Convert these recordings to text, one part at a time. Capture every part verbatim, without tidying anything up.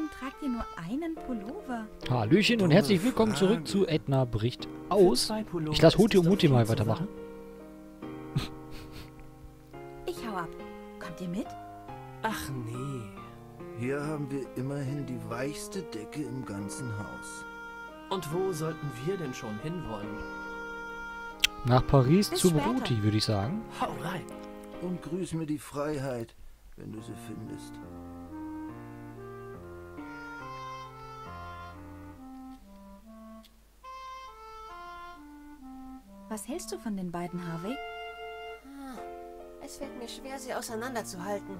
Warum tragt ihr nur einen Pullover? Hallöchen und herzlich willkommen zurück zu Edna bricht aus. Ich lasse Huti und Muti mal weitermachen. Ich hau ab. Kommt ihr mit? Ach nee. Hier haben wir immerhin die weichste Decke im ganzen Haus. Und wo sollten wir denn schon hinwollen? Nach Paris Bis zu später. Bruti, würde ich sagen. Hau rein. Und grüß mir die Freiheit, wenn du sie findest. Was hältst du von den beiden, Harvey? Ah, es fällt mir schwer, sie auseinanderzuhalten.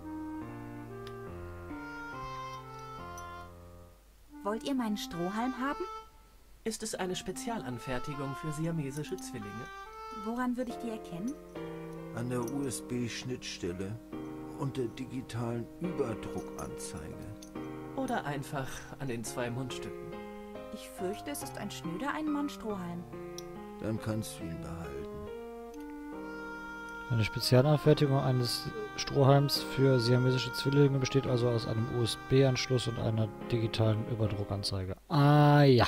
Wollt ihr meinen Strohhalm haben? Ist es eine Spezialanfertigung für siamesische Zwillinge? Woran würde ich die erkennen? An der U S B-Schnittstelle und der digitalen Überdruckanzeige. Oder einfach an den zwei Mundstücken? Ich fürchte, es ist ein schnöder Ein-Mann-Strohhalm. Dann kannst du ihn behalten. Eine Spezialanfertigung eines Strohhalms für siamesische Zwillinge besteht also aus einem U S B-Anschluss und einer digitalen Überdruckanzeige. Ah ja.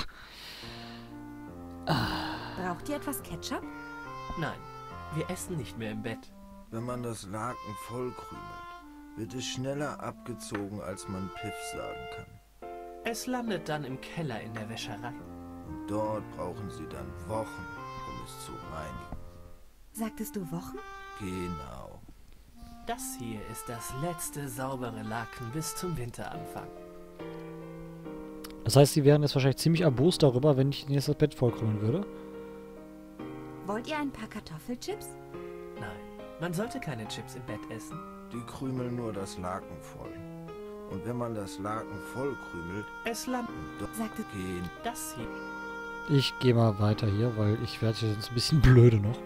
Braucht ihr etwas Ketchup? Nein, wir essen nicht mehr im Bett. Wenn man das Laken vollkrümelt, wird es schneller abgezogen, als man Piff sagen kann. Es landet dann im Keller in der Wäscherei. Und dort brauchen sie dann Wochen, um es zu reinigen. Sagtest du Wochen? Genau. Das hier ist das letzte saubere Laken bis zum Winteranfang. Das heißt, sie wären jetzt wahrscheinlich ziemlich erbost darüber, wenn ich ihnen jetzt das Bett vollkrümmeln würde. Wollt ihr ein paar Kartoffelchips? Nein, man sollte keine Chips im Bett essen. Die krümeln nur das Laken voll. Und wenn man das Laken vollkrümelt, Es landet dort Sagte gehen. das hier. Ich gehe mal weiter hier, weil ich werde hier sonst ein bisschen blöde noch.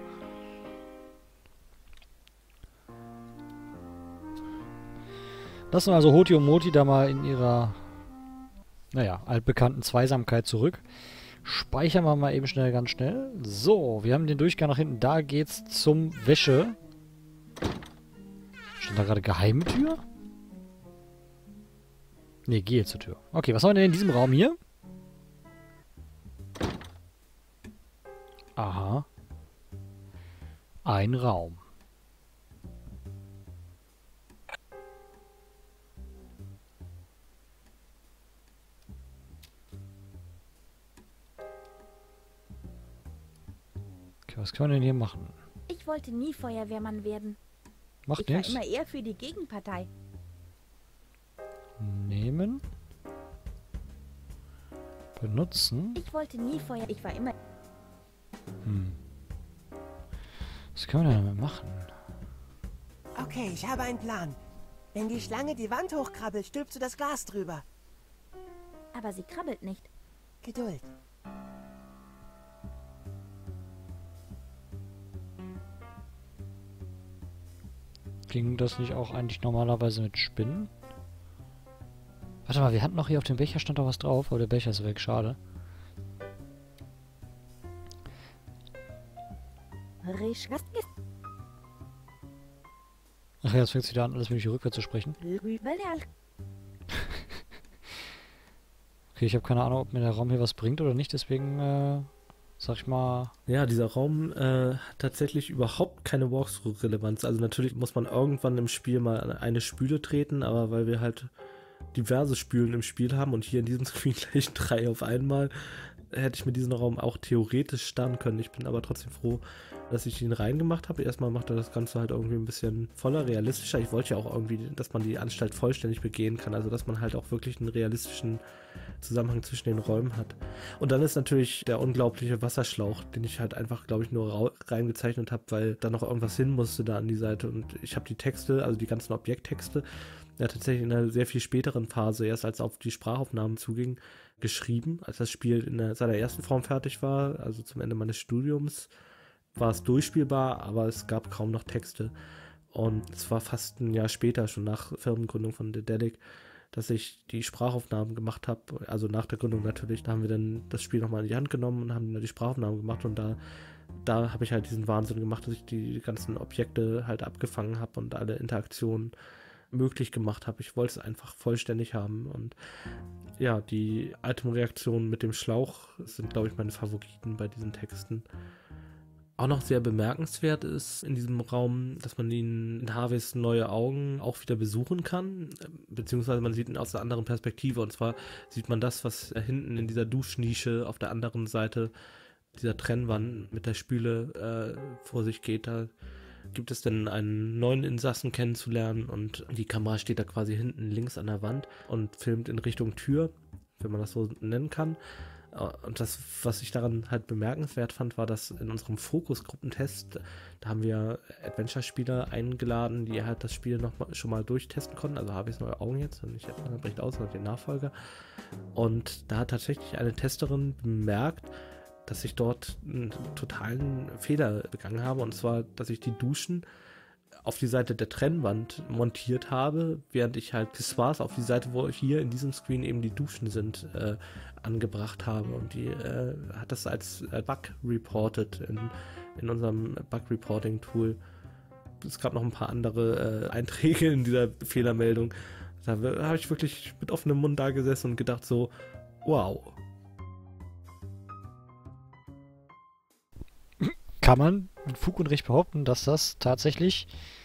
Lassen wir also Hoti und Moti da mal in ihrer, naja, altbekannten Zweisamkeit zurück. Speichern wir mal eben schnell, ganz schnell. So, wir haben den Durchgang nach hinten. Da geht's zum Wäsche. Stand da gerade geheime Tür? Ne, gehe zur Tür. Okay, was haben wir denn in diesem Raum hier? Aha. Ein Raum. Okay, was können wir denn hier machen? Ich wollte nie Feuerwehrmann werden. Macht Ich war nichts. immer eher für die Gegenpartei. Nehmen. Benutzen. Ich wollte nie Feuer... Ich war immer... Hm. Was können wir denn damit machen? Okay, ich habe einen Plan. Wenn die Schlange die Wand hochkrabbelt, stülpst du das Glas drüber. Aber sie krabbelt nicht. Geduld. Ging das nicht auch eigentlich normalerweise mit Spinnen? Warte mal, wir hatten noch hier auf dem Becher stand doch was drauf, aber der Becher ist weg, schade. Risch... Was ist... Ach ja, jetzt fängt es wieder an, alles mögliche rückwärts zu sprechen. Rüberl... Okay, ich habe keine Ahnung, ob mir der Raum hier was bringt oder nicht, deswegen, äh, sag ich mal... Ja, dieser Raum äh, hat tatsächlich überhaupt keine Walkthrough-Relevanz. Also natürlich muss man irgendwann im Spiel mal an eine Spüle treten, aber weil wir halt diverse Spülen im Spiel haben und hier in diesem Screen gleich drei auf einmal, hätte ich mir diesen Raum auch theoretisch starten können. Ich bin aber trotzdem froh, dass ich ihn reingemacht habe. Erstmal macht er das Ganze halt irgendwie ein bisschen voller, realistischer. Ich wollte ja auch irgendwie, dass man die Anstalt vollständig begehen kann. Also dass man halt auch wirklich einen realistischen Zusammenhang zwischen den Räumen hat. Und dann ist natürlich der unglaubliche Wasserschlauch, den ich halt einfach, glaube ich, nur reingezeichnet habe, weil da noch irgendwas hin musste da an die Seite. Und ich habe die Texte, also die ganzen Objekttexte, ja tatsächlich in einer sehr viel späteren Phase, erst als auf die Sprachaufnahmen zuging, geschrieben, als das Spiel in der, seiner ersten Form fertig war, also zum Ende meines Studiums, war es durchspielbar, aber es gab kaum noch Texte. Und es war fast ein Jahr später, schon nach Firmengründung von Dedelic, dass ich die Sprachaufnahmen gemacht habe, also nach der Gründung natürlich, da haben wir dann das Spiel nochmal in die Hand genommen und haben die Sprachaufnahmen gemacht und da, da habe ich halt diesen Wahnsinn gemacht, dass ich die ganzen Objekte halt abgefangen habe und alle Interaktionen möglich gemacht habe. Ich wollte es einfach vollständig haben. Und ja, die Itemreaktionen mit dem Schlauch sind, glaube ich, meine Favoriten bei diesen Texten. Auch noch sehr bemerkenswert ist in diesem Raum, dass man ihn in Harveys neue Augen auch wieder besuchen kann, beziehungsweise man sieht ihn aus einer anderen Perspektive, und zwar sieht man das, was hinten in dieser Duschnische auf der anderen Seite dieser Trennwand mit der Spüle äh, vor sich geht. Da gibt es dann einen neuen Insassen kennenzulernen und die Kamera steht da quasi hinten links an der Wand und filmt in Richtung Tür, wenn man das so nennen kann. Und das, was ich daran halt bemerkenswert fand, war, dass in unserem Fokusgruppentest, da haben wir Adventure-Spieler eingeladen, die halt das Spiel noch mal, schon mal durchtesten konnten. Also habe ich es neue Augen jetzt und nicht bricht aus, sondern den Nachfolger. Und da hat tatsächlich eine Testerin bemerkt, dass ich dort einen totalen Fehler begangen habe. Und zwar, dass ich die Duschen auf die Seite der Trennwand montiert habe, während ich halt Pissoirs auf die Seite, wo hier in diesem Screen eben die Duschen sind, äh, angebracht habe. Und die äh, hat das als äh, Bug reported in, in unserem Bug-Reporting-Tool. Es gab noch ein paar andere äh, Einträge in dieser Fehlermeldung. Da habe ich wirklich mit offenem Mund da gesessen und gedacht so, wow. Kann man mit Fug und Recht behaupten, dass das tatsächlich,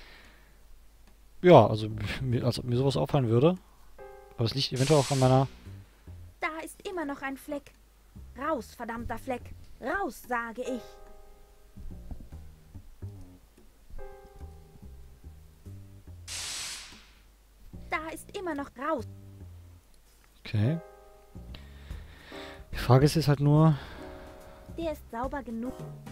ja, also mir, als ob mir sowas auffallen würde. Aber es liegt eventuell auch an meiner... Da ist immer noch ein Fleck. Raus, verdammter Fleck. Raus, sage ich. Da ist immer noch raus. Okay. Die Frage ist jetzt halt nur... Der ist sauber genug.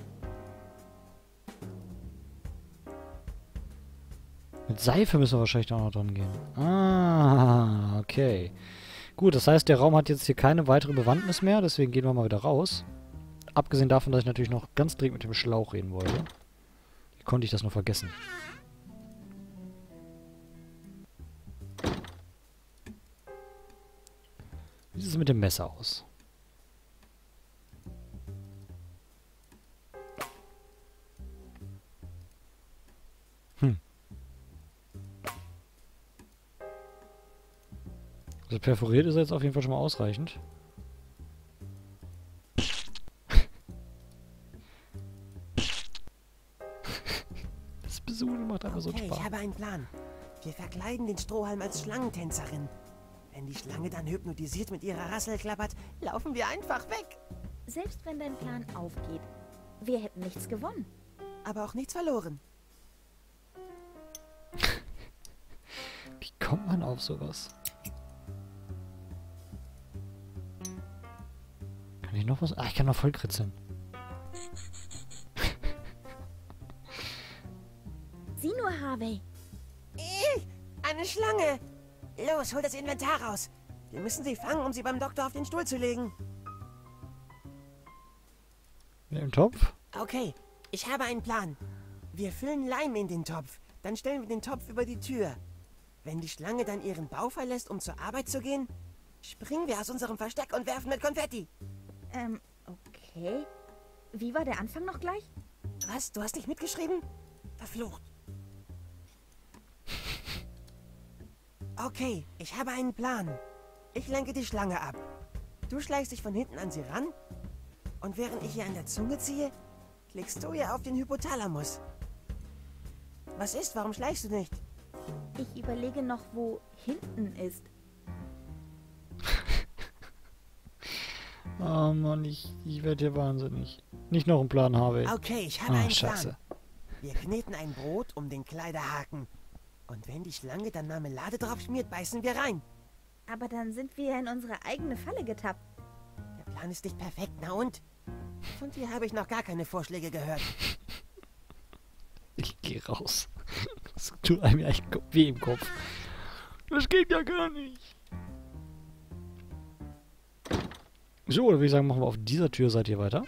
Mit Seife müssen wir wahrscheinlich auch noch dran gehen. Ah, okay. Gut, das heißt, der Raum hat jetzt hier keine weitere Bewandtnis mehr, deswegen gehen wir mal wieder raus. Abgesehen davon, dass ich natürlich noch ganz dringend mit dem Schlauch reden wollte. Wie konnte ich das nur vergessen? Wie sieht es mit dem Messer aus? Hm. Also perforiert ist er jetzt auf jeden Fall schon mal ausreichend. Das Besuchen macht einfach so Okay, Spaß. ich habe einen Plan. Wir verkleiden den Strohhalm als Schlangentänzerin. Wenn die Schlange dann hypnotisiert mit ihrer Rassel klappert, laufen wir einfach weg. Selbst wenn dein Plan aufgeht, wir hätten nichts gewonnen. Aber auch nichts verloren. Wie kommt man auf sowas? Kann ich noch was? Ah, ich kann noch voll kritzeln. Sieh nur, Harvey. Ih, eine Schlange. Los, hol das Inventar raus. Wir müssen sie fangen, um sie beim Doktor auf den Stuhl zu legen. Mit dem Topf? Okay, ich habe einen Plan. Wir füllen Leim in den Topf. Dann stellen wir den Topf über die Tür. Wenn die Schlange dann ihren Bau verlässt, um zur Arbeit zu gehen, springen wir aus unserem Versteck und werfen mit Konfetti. Ähm, okay. Wie war der Anfang noch gleich? Was? Du hast nicht mitgeschrieben? Verflucht. Okay, ich habe einen Plan. Ich lenke die Schlange ab. Du schleichst dich von hinten an sie ran. Und während ich ihr an der Zunge ziehe, klickst du ihr auf den Hypothalamus. Was ist? Warum schleichst du nicht? Ich überlege noch, wo hinten ist. Oh Mann, ich, ich werde hier wahnsinnig. Nicht noch einen Plan habe. Okay, ich habe Ah, einen scheiße. Plan. Wir kneten ein Brot um den Kleiderhaken. Und wenn die Schlange dann Marmelade drauf schmiert, beißen wir rein. Aber dann sind wir ja in unsere eigene Falle getappt. Der Plan ist nicht perfekt, na und? Von dir habe ich noch gar keine Vorschläge gehört. Ich gehe raus. Das tut einem ja echt weh im Kopf. Das geht ja gar nicht. So, dann würde ich sagen, machen wir auf dieser Türseite hier weiter.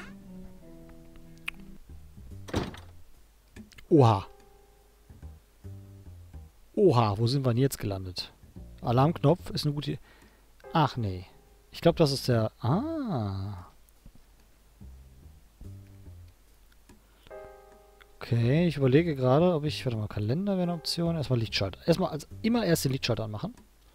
Oha. Oha, wo sind wir denn jetzt gelandet? Alarmknopf ist eine gute... Ach nee. Ich glaube, das ist der... Ah. Okay, ich überlege gerade, ob ich... Warte mal, Kalender wäre eine Option. Erstmal Lichtschalter. Erstmal als immer erst den Lichtschalter anmachen.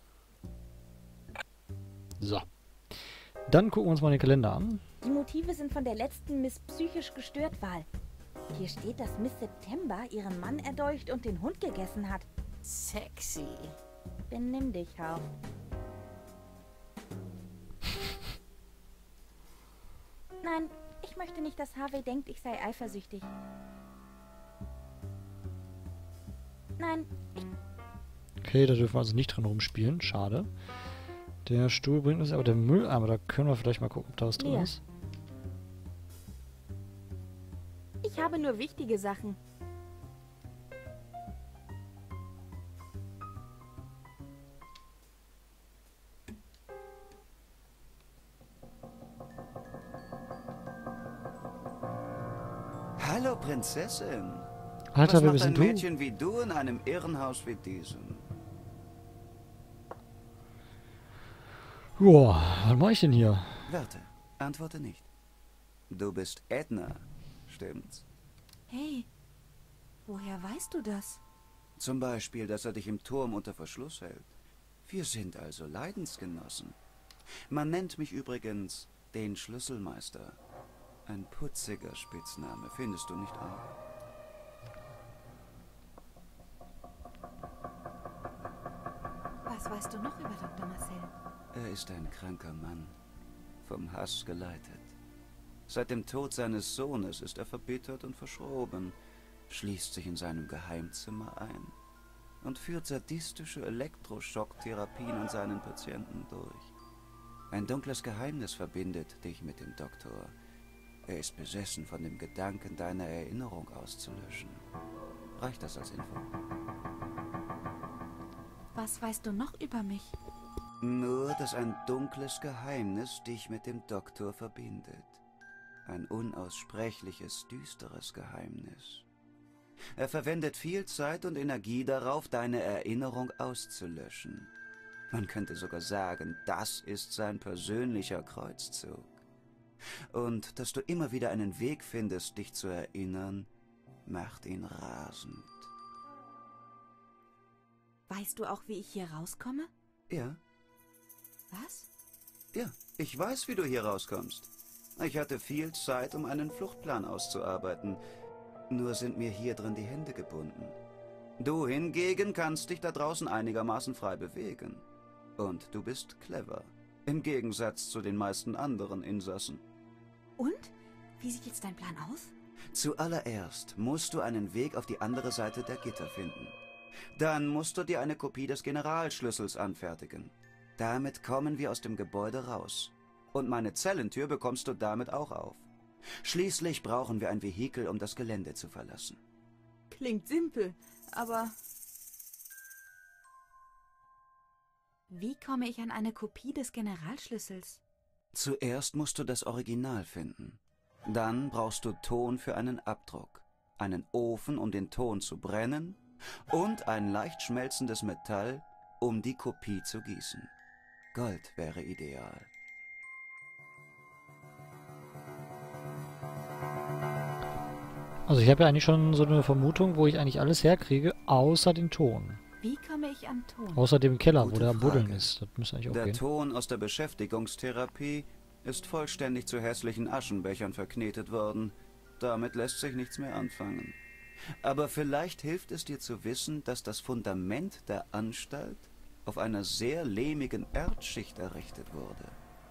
So. Dann gucken wir uns mal den Kalender an. Die Motive sind von der letzten Miss psychisch gestört Wahl. Hier steht, dass Miss September ihren Mann erdolcht und den Hund gegessen hat. Sexy. Benimm dich, Hau. Nein, ich möchte nicht, dass Harvey denkt, ich sei eifersüchtig. Nein, ich... Okay, da dürfen wir also nicht drin rumspielen. Schade. Der Stuhl bringt uns aber der Mülleimer. Da können wir vielleicht mal gucken, ob da was drin Leer. ist. Ich habe nur wichtige Sachen. Hallo, Prinzessin. Alter, Was wer macht bist ein denn du? Mädchen wie du in einem Irrenhaus wie diesem? Joa, was mache ich denn hier? Warte, antworte nicht. Du bist Edna, stimmt's? Hey, woher weißt du das? Zum Beispiel, dass er dich im Turm unter Verschluss hält. Wir sind also Leidensgenossen. Man nennt mich übrigens den Schlüsselmeister. Ein putziger Spitzname, findest du nicht auch? Was weißt du noch über Doktor Marcel? Er ist ein kranker Mann, vom Hass geleitet. Seit dem Tod seines Sohnes ist er verbittert und verschroben, schließt sich in seinem Geheimzimmer ein und führt sadistische Elektroschocktherapien an seinen Patienten durch. Ein dunkles Geheimnis verbindet dich mit dem Doktor. Er ist besessen von dem Gedanken, deine Erinnerung auszulöschen. Reicht das als Info? Was weißt du noch über mich? Nur, dass ein dunkles Geheimnis dich mit dem Doktor verbindet. Ein unaussprechliches, düsteres Geheimnis. Er verwendet viel Zeit und Energie darauf, deine Erinnerung auszulöschen. Man könnte sogar sagen, das ist sein persönlicher Kreuzzug. Und dass du immer wieder einen Weg findest, dich zu erinnern, macht ihn rasend. Weißt du auch, wie ich hier rauskomme? Ja, Was? ja, ich weiß, wie du hier rauskommst. Ich hatte viel Zeit, um einen Fluchtplan auszuarbeiten. Nur sind mir hier drin die Hände gebunden. Du hingegen kannst dich da draußen einigermaßen frei bewegen. Und du bist clever. Im Gegensatz zu den meisten anderen Insassen. Und? Wie sieht jetzt dein Plan aus? Zuallererst musst du einen Weg auf die andere Seite der Gitter finden. Dann musst du dir eine Kopie des Generalschlüssels anfertigen. Damit kommen wir aus dem Gebäude raus. Und meine Zellentür bekommst du damit auch auf. Schließlich brauchen wir ein Vehikel, um das Gelände zu verlassen. Klingt simpel, aber... Wie komme ich an eine Kopie des Generalschlüssels? Zuerst musst du das Original finden. Dann brauchst du Ton für einen Abdruck, einen Ofen, um den Ton zu brennen und ein leicht schmelzendes Metall, um die Kopie zu gießen. Gold wäre ideal. Also ich habe ja eigentlich schon so eine Vermutung, wo ich eigentlich alles herkriege, außer den Ton. Wie komme ich an Ton? Außer dem Keller, Gute wo der am Buddeln Frage. ist. Das müsste eigentlich auch Der gehen. Ton aus der Beschäftigungstherapie ist vollständig zu hässlichen Aschenbechern verknetet worden. Damit lässt sich nichts mehr anfangen. Aber vielleicht hilft es dir zu wissen, dass das Fundament der Anstalt auf einer sehr lehmigen Erdschicht errichtet wurde.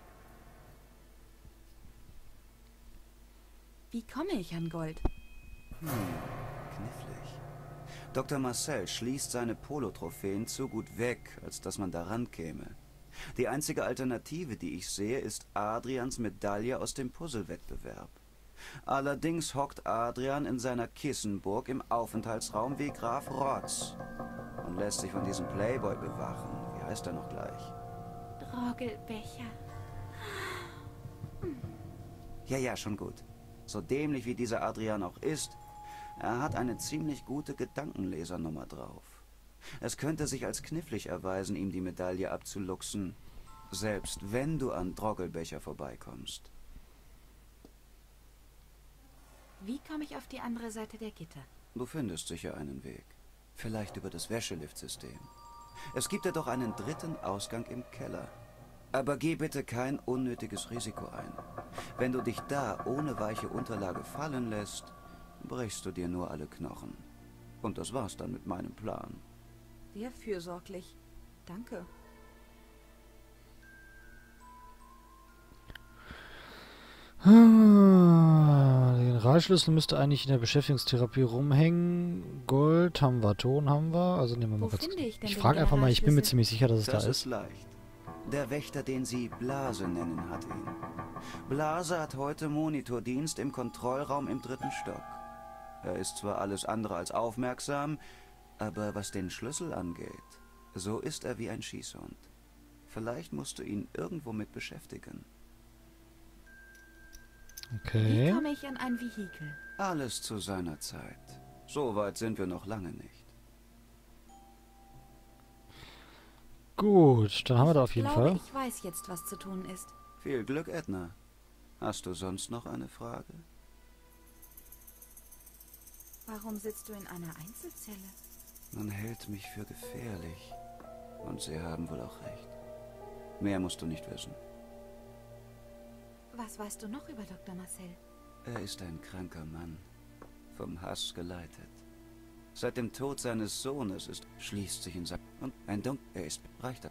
Wie komme ich an Gold? Hm, knifflig. Doktor Marcel schließt seine Polo-Trophäen zu gut weg, als dass man daran käme. Die einzige Alternative, die ich sehe, ist Adrians Medaille aus dem Puzzlewettbewerb. Allerdings hockt Adrian in seiner Kissenburg im Aufenthaltsraum wie Graf Rotz und lässt sich von diesem Playboy bewachen. Wie heißt er noch gleich? Drogelbecher. Ja, ja, schon gut. So dämlich wie dieser Adrian auch ist, er hat eine ziemlich gute Gedankenlesernummer drauf. Es könnte sich als knifflig erweisen, ihm die Medaille abzuluxen, selbst wenn du an Drogelbecher vorbeikommst. Wie komme ich auf die andere Seite der Gitter? Du findest sicher einen Weg. Vielleicht über das Wäscheliftsystem. Es gibt ja doch einen dritten Ausgang im Keller. Aber geh bitte kein unnötiges Risiko ein. Wenn du dich da ohne weiche Unterlage fallen lässt, brichst du dir nur alle Knochen. Und das war's dann mit meinem Plan. Sehr fürsorglich. Danke. Ah, den Generalschlüssel müsste eigentlich in der Beschäftigungstherapie rumhängen. Gold haben wir, Ton haben wir. Also nehmen wir mal Wo kurz. finde ich denn Ich den frage einfach mal, ich bin mir Generalschlüssel? ziemlich sicher, dass es Das da ist ist. leicht. Der Wächter, den Sie Blase nennen, hat ihn. Blase hat heute Monitordienst im Kontrollraum im dritten Stock. Er ist zwar alles andere als aufmerksam, aber was den Schlüssel angeht, so ist er wie ein Schießhund. Vielleicht musst du ihn irgendwo mit beschäftigen. Wie Okay. komme ich an ein Vehikel? Alles zu seiner Zeit. So weit sind wir noch lange nicht. Gut, dann haben wir da auf jeden Ich glaube, Fall. ich weiß jetzt, was zu tun ist. Viel Glück, Edna. Hast du sonst noch eine Frage? Warum sitzt du in einer Einzelzelle? Man hält mich für gefährlich. Und Sie haben wohl auch recht. Mehr musst du nicht wissen. Was weißt du noch über Doktor Marcel? Er ist ein kranker Mann. Vom Hass geleitet. Seit dem Tod seines Sohnes ist, schließt sich in sein... Und ein Dunkel... Er ist... reicht er.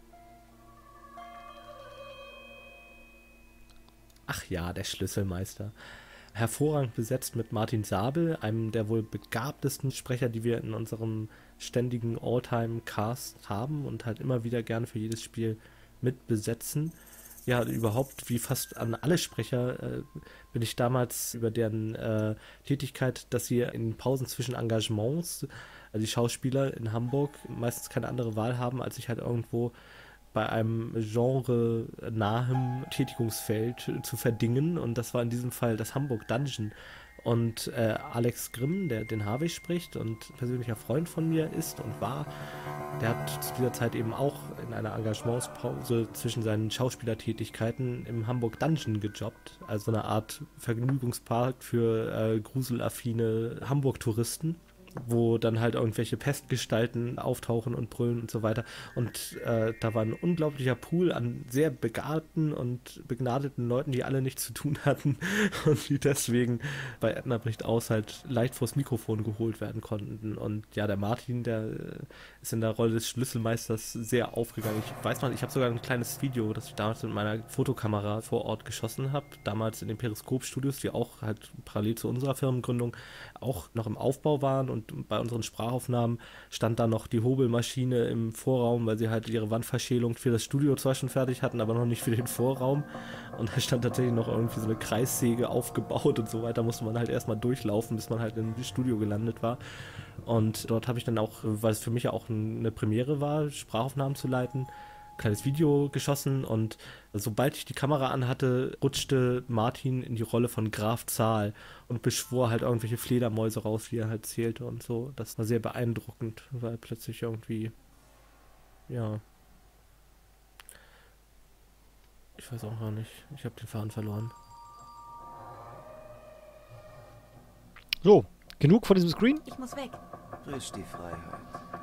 Ach ja, der Schlüsselmeister. Hervorragend besetzt mit Martin Sabel, einem der wohl begabtesten Sprecher, die wir in unserem ständigen All-Time-Cast haben und halt immer wieder gerne für jedes Spiel mit besetzen. Ja, überhaupt, wie fast an alle Sprecher, äh, bin ich damals über deren äh, Tätigkeit, dass sie in Pausen zwischen Engagements, also die Schauspieler in Hamburg, meistens keine andere Wahl haben, als sich halt irgendwo bei einem Genre nahem Tätigungsfeld zu verdingen. Und das war in diesem Fall das Hamburg Dungeon. Und äh, Alex Grimm, der den Harvey spricht und persönlicher Freund von mir ist und war, der hat zu dieser Zeit eben auch in einer Engagementspause zwischen seinen Schauspielertätigkeiten im Hamburg Dungeon gejobbt. Also eine Art Vergnügungspark für äh, gruselaffine Hamburg-Touristen, wo dann halt irgendwelche Pestgestalten auftauchen und brüllen und so weiter. Und äh, da war ein unglaublicher Pool an sehr begabten und begnadeten Leuten, die alle nichts zu tun hatten und die deswegen bei Edna bricht aus halt leicht vors Mikrofon geholt werden konnten. Und ja, der Martin, der äh, ist in der Rolle des Schlüsselmeisters sehr aufgegangen. Ich weiß noch, ich habe sogar ein kleines Video, das ich damals mit meiner Fotokamera vor Ort geschossen habe, damals in den Periskop-Studios, die auch halt parallel zu unserer Firmengründung auch noch im Aufbau waren. Und bei unseren Sprachaufnahmen stand da noch die Hobelmaschine im Vorraum, weil sie halt ihre Wandverschälung für das Studio zwar schon fertig hatten, aber noch nicht für den Vorraum. Und da stand tatsächlich noch irgendwie so eine Kreissäge aufgebaut und so weiter. Musste man halt erstmal durchlaufen, bis man halt im Studio gelandet war. Und dort habe ich dann auch, weil es für mich ja auch eine Premiere war, Sprachaufnahmen zu leiten, kleines Video geschossen, und sobald ich die Kamera anhatte, rutschte Martin in die Rolle von Graf Zahl und beschwor halt irgendwelche Fledermäuse raus, wie er halt zählte und so. Das war sehr beeindruckend, weil plötzlich irgendwie, ja, ich weiß auch noch nicht, ich habe den Faden verloren. So, genug von diesem Screen. Ich muss weg. Grüß die Freiheit.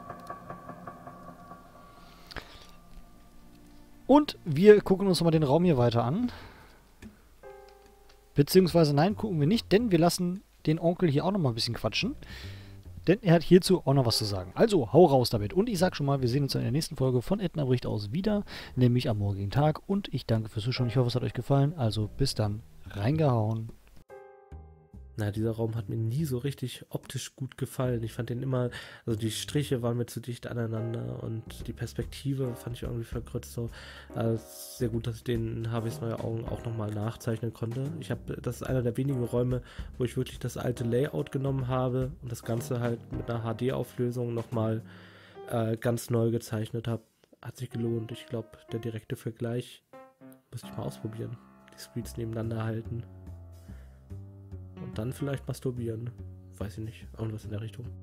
Und wir gucken uns nochmal den Raum hier weiter an. Beziehungsweise nein, gucken wir nicht, denn wir lassen den Onkel hier auch nochmal ein bisschen quatschen. Denn er hat hierzu auch noch was zu sagen. Also, hau raus damit. Und ich sag schon mal, wir sehen uns in der nächsten Folge von Edna bricht aus wieder, nämlich am morgigen Tag. Und ich danke fürs Zuschauen. Ich hoffe, es hat euch gefallen. Also, bis dann. Reingehauen. Na, dieser Raum hat mir nie so richtig optisch gut gefallen. Ich fand den immer, also die Striche waren mir zu dicht aneinander und die Perspektive fand ich irgendwie verkrützt. So. Also sehr gut, dass ich den Harveys neue Augen auch nochmal nachzeichnen konnte. Ich habe, das ist einer der wenigen Räume, wo ich wirklich das alte Layout genommen habe und das Ganze halt mit einer H D-Auflösung nochmal äh, ganz neu gezeichnet habe. Hat sich gelohnt. Ich glaube, der direkte Vergleich muss ich mal ausprobieren. Die Screens nebeneinander halten. Und dann vielleicht masturbieren. Weiß ich nicht. Irgendwas in der Richtung.